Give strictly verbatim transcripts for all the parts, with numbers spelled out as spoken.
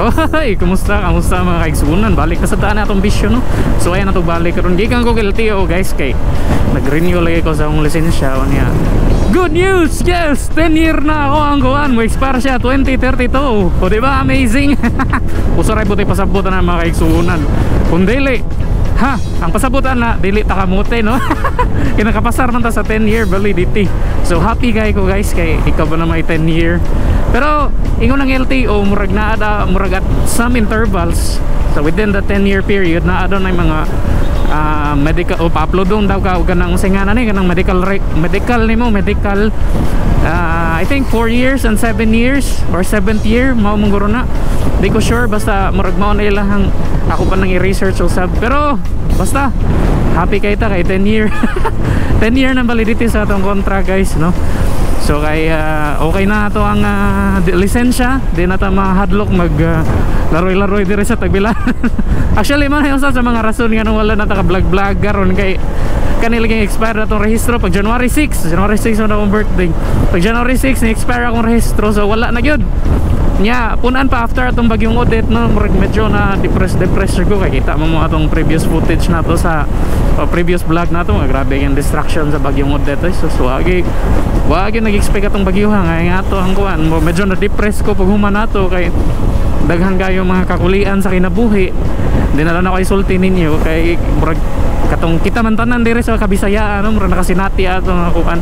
Hoy, kumusta? Kamusta mga kaigsunan? Balik na sa daan atong bisyo, no? So ayan na to, balik karon. Gikan ko kay L T O guys, kay nag-renew lagi ko sa akong lisensya niya. Good news! Yes! ten year na ako ang kuhan. Mo expire siya twenty thirty-two. O diba? Amazing! Usaray puti pasabutan na mga kaigsunan. Kung dili, ha, ang pasabutan na dili takamote, no? Kinakapasar man ta sa ten year validity. So happy kay ko guys, kay ikaw ba na may ten year. Pero ingon ng L T O murag na ada murag at some intervals. So within the ten year period na adon ay mga uh, medical o pa-upload daw ka og kanang singanan ni kanang medical medical nimo medical uh, I think four years and seven years or seventh year mao mong guro na. Di ko sure, basta murag mao na ilahang ako pa nang i-research usab. Pero basta happy kay ta kay ten year. ten year na validity sa atong contract guys, no? So kay uh, okay na to ang uh, lisensya, di na ta mahadlok mag uh, laroy-laroy dire sa Tagbilaran. Actually man yung sa mga rason nga nung wala na ta ka vlog-vlog karon kay kanila ging expire na tong rehistro pag January six. January six na akong birthday. Pag January six ni expire akong rehistro, so wala na gyud. Nya punan pa after atong bagyong Odette, no, medyo na depressed depressed ko kay kita mo mo atong previous footage na to sa uh, previous vlog na to. Grabe yung distraction sa bagyong Odette. So so wagi wagi nag-expect atong bagyo ha nga ato ang kuan. Medyo na depressed ko pag human nato kay daghan kayo mga kakulian sa kinabuhi. Dinala na ko isulti ninyo kay murag katong kita man tanan dire sa Kabisayaan, no, murag nakasinati ato nga kuan.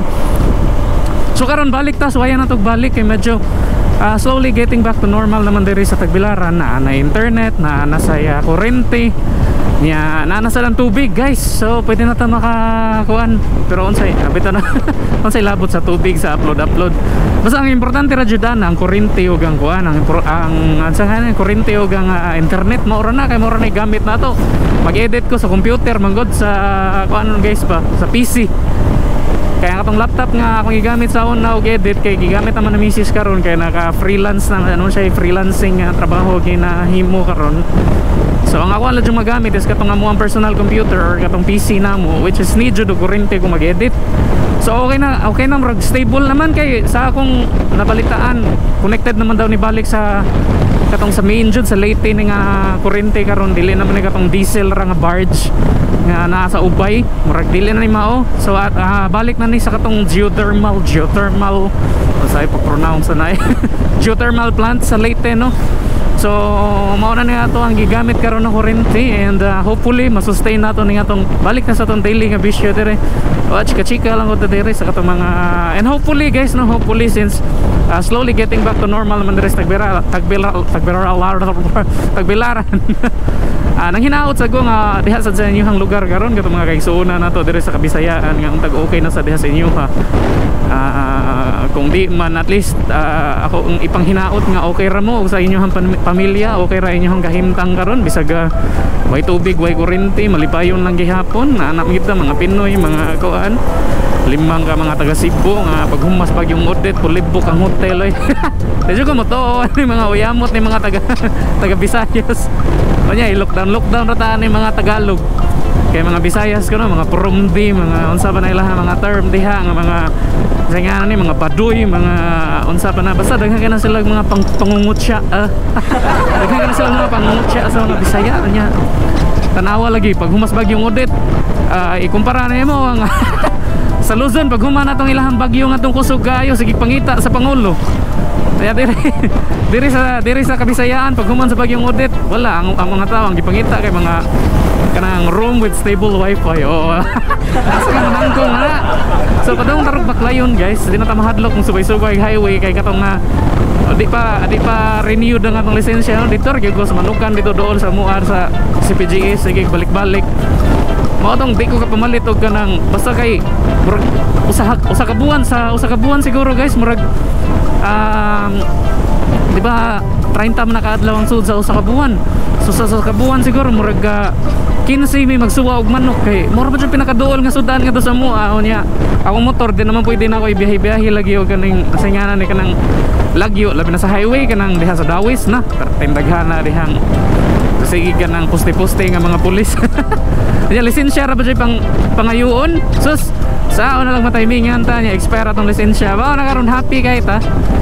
So karon balik ta, so ayan na tog balik kay medyo Uh, slowly getting back to normal naman diri sa Tagbilaran. Na na internet, na nasaya kurente, niya na nasa lang tubig guys. So pwede na ta makakuan. Pero unsay abita na unsay labot sa tubig sa upload upload. Basta ang importante ra jud ang kurente ug ang kuan, ang ang ansahan kurente ug ang uh, internet mao ra na kay mao ra na gamit nato. Mag-edit ko sa computer manggod sa kuan guys pa sa P C. Kaya katong laptop nga akong gigamit sa una og edit kay gigamit naman na misis karon kay naka freelance na ano siya freelancing uh, trabaho ginahimo karon. So ang ako lang yung magamit is katong amo ang personal computer or katong P C namo, which is need jud og kurente kung mag-edit. So okay na, okay na murag stable naman kay sa akong nabalitaan connected naman daw ni balik sa katong sa main jud sa Leyte ni nga kurente karon, dili naman ni katong diesel ra nga barge nga nasa ubay, murag dili na ni mao. So at uh, balik na ni sa katong geothermal geothermal sa ipo-pronounce na geothermal plant sa Leyte, no. So mao na nga to ang gigamit karon na kurente and uh, hopefully masustain nato ni atong balik na sa atong daily nga bisyo dire. O chika-chika lang ko dire sa katong mga and hopefully guys, no, hopefully since uh, slowly getting back to normal naman dire sa Tagbilaran Tagbilaran Tagbilaran Tagbilaran. Ah, nang hinaot sa ko nga diha sa inyong lugar karon katong mga kaigsuuna nato dire sa Kabisayaan nga untag okay na sa diha sa inyo ha. Uh, kung di man at least uh, ako ang ipang hinaot nga okay ra mo sa inyong pamilya, okay ra inyong gahimtang karon bisag uh, way tubig, way kurente, malipayon lang gihapon na anak kita mga Pinoy, mga kuan limang ka mga taga Cebu nga paghumas pag yung Odette pulibok ang hotel ay. Medyo ko mo to ni mga uyamot ni mga taga taga Visayas. Kanya i-lockdown lockdown rataan ni mga Tagalog. Kay mga Visayas ko no, mga Promdi, mga unsa pa na ilaha mga term diha nga mga nga ni mga Baduy, mga unsa pa na basta daghan kana sila mga pang, pangungutya. Uh, daghan kana sila mga pangungutya sa mga Bisaya nya. Tanawa lagi pag humas bagyong Odette, uh, ikumpara na mo ang sa Luzon pag human atong ilahang bagyo nga tong kusog kayo sige pangita sa Pangulo. Kaya diri diri sa diri sa Kabisayaan pag human sa bagyong Odette, wala ang, ang mga tao ang gipangita kay mga kanang room with stable wifi. Oh. Asa ka nangkong na. So padung tarog baklayon guys, di na ta mahadlok kung subay-subay highway kay katong nga uh, di pa di pa renewed ang atong lisensya no dito gyud ko sa Manukan dito doon sa Muar sa C P G S sige balik-balik. Mao tong di ko ka pamalit og kanang basta kay murag usa usa ka buwan sa usa ka buwan siguro guys murag um, di ba thirty man nakaadlaw ang sud sa usa ka buwan. So sa usa ka buwan siguro murag uh, kinsa may magsuwa og manok kay mura pa jud pinakaduol nga sudan nga to sa mua niya. Ako motor din naman pwede na ako ibiyahe-biyahe lagi og kaning asinganan ni kanang lagyo labi na sa highway kanang diha sa Dawis na tindaghan na dihang sige kanang poste-poste nga mga pulis. Nya lisensya ra ba jud pang pangayoon sus sao na lang matimingan ta nya expire atong lisensya ba na karon happy kay ta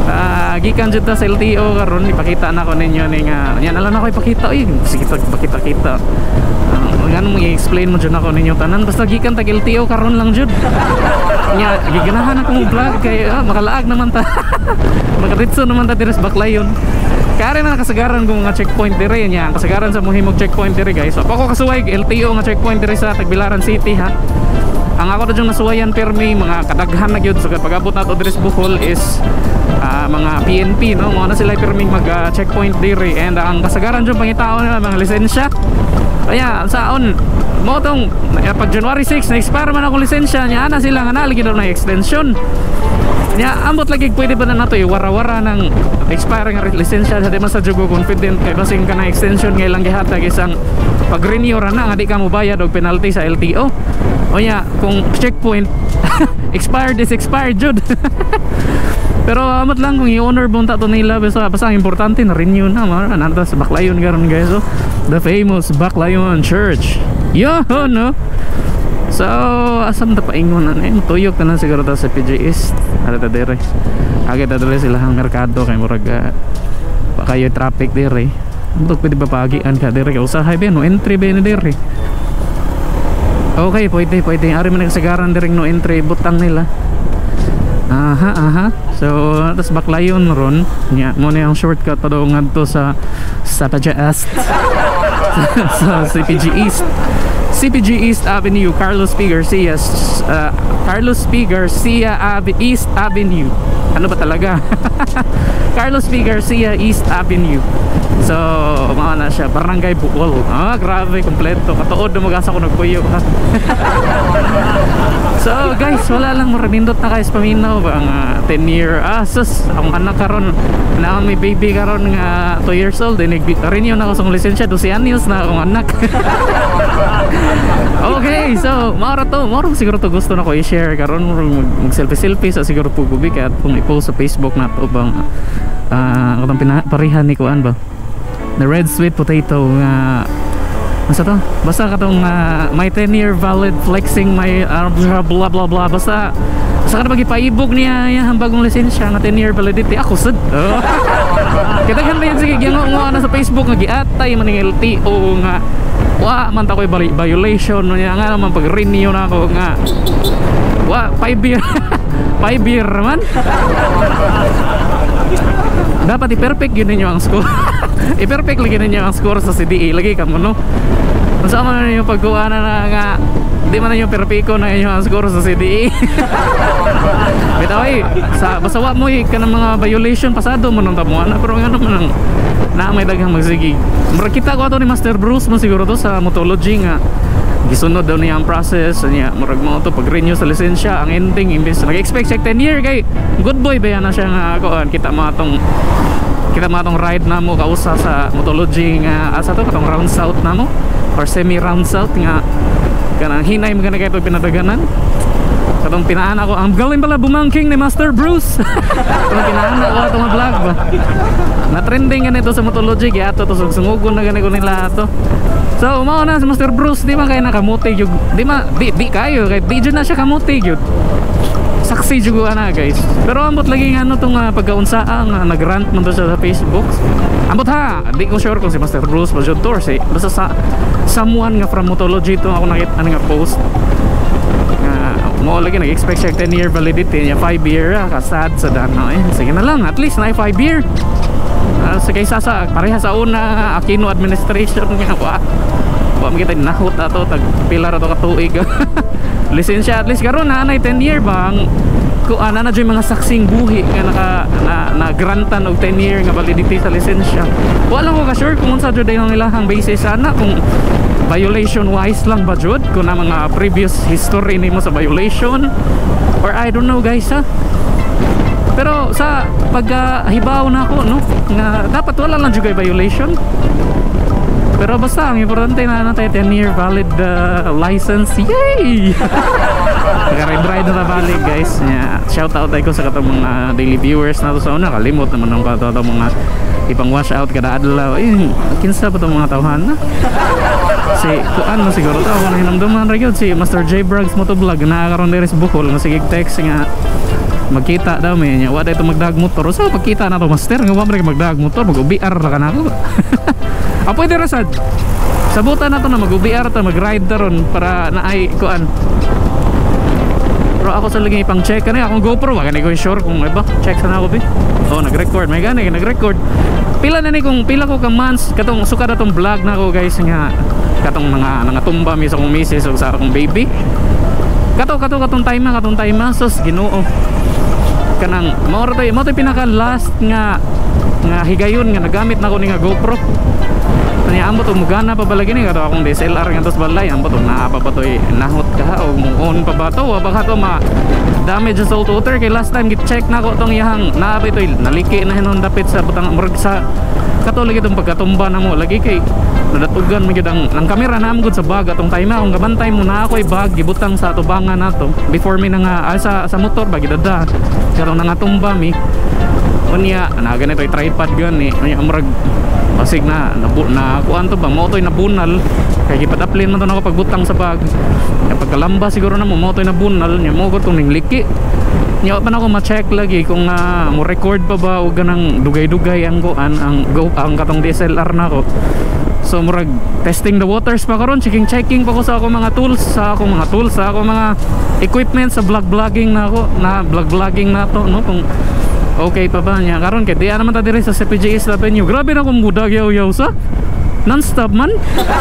uh, gikan jud ta sa L T O karon ipakita na ko ninyo ning uh, yan na lang ako ipakita eh sige ipakita kita uh, ngano mo i-explain mo jud ako ninyo tanan basta gikan tag L T O karon lang jud nya giganahan ako mo vlog kay ah, makalaag naman ta makaritso naman ta diri sa Baclayon kaya na kasagaran kong mga checkpoint dire nya kasagaran sa muhimog checkpoint dire guys so ako kasuway L T O nga checkpoint dire sa Tagbilaran City ha. Ang ako na dyan nasuwayan permi mga kadaghan na gyud so pag-abot na to diri sa Bohol is uh, mga P N P no mga na sila permi mag uh, checkpoint dire and uh, ang kasagaran dyan pangitao nila mga lisensya kaya saon mo tong uh, pag January six na expire man akong lisensya nya na sila nga nalagi daw na extension nya ambot lagi pwede ba na nato i-wara-wara ng expire nga lisensya sa di man sa jugo confident kay basing ka na extension nga ilang gihatag isang pag-renew ra na nga di ka mo bayad og penalty sa L T O o nya kung checkpoint expired is expired jud pero amat lang kung i-honor bunta to nila basta basta ang importante na renew na mara nanta sa Baclayon karon guys so the famous Baclayon Church yo no. So asam ta paingon na eh tuyok na siguro ta sa P G East ada ta dire agad ta dali sila ang merkado kay murag uh, kayo traffic dire Butog pwede ba pagian ka dire kay usahay ba no entry ba ni dire okay pwede pwede ari man nagsagaran dire no entry butang nila aha aha so tas Baclayon ron nya mo na yung shortcut pa daw ngadto sa sa P G East sa C P G East C P G East Avenue, Carlos P. Garcia uh, Carlos P. Garcia Ave East Avenue ano ba talaga Carlos P. Garcia East Avenue so mga na siya Barangay Bohol ah grabe kompleto katuod na mag-asa ko nagpuyo so guys wala lang maramindot na guys paminaw ang uh, ten year ah sus ang anak karon na may baby karon nga two years old and renew na ako sa lisensya twelve anyos na akong anak okay so maura to maura siguro to gusto na ko i-share karon mag selfie selfie sa siguro po gubi kaya kung i-post sa Facebook na to bang uh, katong pinaparihan ni kuan ba the red sweet potato nga uh, basta to basta katong uh, my ten year valid flexing my uh, blah blah blah basta basta ka na mag-ipaibog niya yung bagong lisensya nga ten year validity ako sad oh. kita ganda yun sige nga na sa Facebook nga giatay man ng L T O nga wa man ta ko'y violation niya nga naman pag renew na ako nga wa five year five year man dapat i-perfect yun ninyo ang score i-perfect lagi ninyo ang score sa C D A lagi ka mo no masama na ninyo pagkuha na na nga di man ninyo perfecto na inyo ang score sa C D A bitaw eh sa basawa mo eh ka ng mga violation pasado mo nung tamuan pero nga naman ang na may daghang magsigig makita ko ato ni Master Bruce mo siguro to sa Motology nga gisunod daw niya ang process niya murag mo to pag renew sa lisensya ang ending imbes nag-expect check ten year kay good boy ba yan na siya nga kuan kita mo atong kita mo atong ride na mo kausa sa Motology nga asa to katong round south na mo or semi round south nga kanang hinay mo gana kay to pinadaganan katong pinaan ako ang galing pala bumangking ni Master Bruce katong pinaan ako atong vlog ba na trending ganito sa Motology kaya ato to sungugon na ganito nila ato so mao na si Master Bruce di man kay nakamuti yun di ma di, di kayo kay di dyan na siya kamuti yun saksi juga na guys pero ambot lagi nga ano itong uh, pagkaunsaang uh, nagrant mo to siya sa Facebook ambot ha di ko sure kung si Master Bruce ba yun to or si basta sa someone nga from Motology ito ako nakita ano nga post uh, mo lagi nag-expect siya ten year validity niya five year uh, kasad sa dano eh sige na lang at least na five year uh, sa kaysa sa pareha sa una Aquino administration nga wa wa makita nahot ato tag pilar ato ka tuig lisensya at least karon na nay ten year bang ko ana na mga saksing buhi nga naka na, na grantan og ten year nga validity sa lisensya wala ko ka sure kung unsa jud ang ilahang basis sana kung violation wise lang ba jud kung na mga previous history nimo sa violation or I don't know guys ha pero sa paghibaw uh, na ako no nga dapat wala lang jud kay violation pero basta ang importante na natin ten year valid uh, license yay naka-ride na balik guys yeah. Shout out tayo sa katong mga daily viewers na to sa una kalimot naman ang katong mga ipang wash out kada adlaw eh kinsa pa itong mga tawhan na si kuan mo siguro to ako na hinamduman ra gyud si Master J Braggs Motovlog na karon diri sa Bohol nga sige text nga magkita daw may nya wala ito magdag motor. So pagkita na to master nga wa man magdag motor mag-U B R ra kanako. Ah pwede ra sad. Sabutan na to na mag-U B R ta mag-ride ta ron para naay kuan. Pero ako sa lagi pang check kanina akong GoPro wa gani ko sure kung iba check sana ako bi. Oh nag-record may gani nag-record. Pila na ni kung pila ko ka months katong suka na tong vlog na ko guys nga katong mga nangatumba mi sa akong misis o sa akong baby. Kato kato katong time katong time sos Ginoo. Kanang mao ra tay mo tay pinaka last nga nga higayon nga nagamit na ko ni nga GoPro. Kanya ambo to mugana pa balagi ni kato akong D S L R nga tos balay ambo to naa pa pa to nahot ka o on pa ba to wa baka to ma damage sa salt water kay last time git check na ko tong iyang naa to naliki na hinon dapit sa butang murag sa kato lagi tong pagkatumba na mo lagi kay nadatugan mo gyud ang ang kamera na amgod sa bag atong time akong gabantay mo na ako'y bag gibutang sa tubangan nato before mi na nga ah, sa sa motor bag idada karon na nga tumba mi unya na ganito ay tripod gani unya amurag basig na nabu na kuan to ba mo toy nabunal kay gipadaplin man to nako pagbutang sa bag kay pagkalamba siguro na mo mo toy nabunal nya mo ko tong ningliki nya pa na ko ma-check lagi kung uh, mo record pa ba o ganang dugay-dugay ang kuan ang go ang katong D S L R nako. So murag testing the waters pa karon checking checking pa ko sa ako mga tools sa ako mga tools sa ako mga equipment sa vlog vlogging na ako na vlog vlogging na to no kung okay pa ba niya karon kay di naman ta dire sa C P G East Avenue grabe na kung mudag yaw yaw sa non-stop man.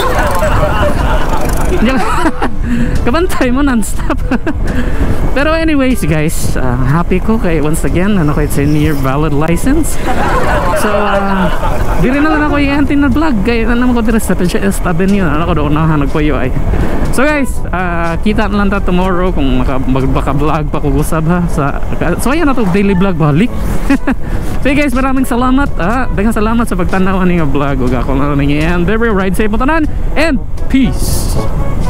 Kabantay mo non-stop. Pero anyways guys, uh, happy ko kay once again ano ko ten year valid license. So uh, diri na lang ako i-antin na vlog kay ano ko dire sa P G East Avenue ano ko doon na nagpuyo ay. So guys, uh, kita na lang ta tomorrow kung baka vlog pa ko gusab ha sa so ayan na to daily vlog balik. So guys, maraming salamat ah, daghang salamat sa pagtanaw ani nga vlog ug ako na ning and every ride safe mo tanan and peace.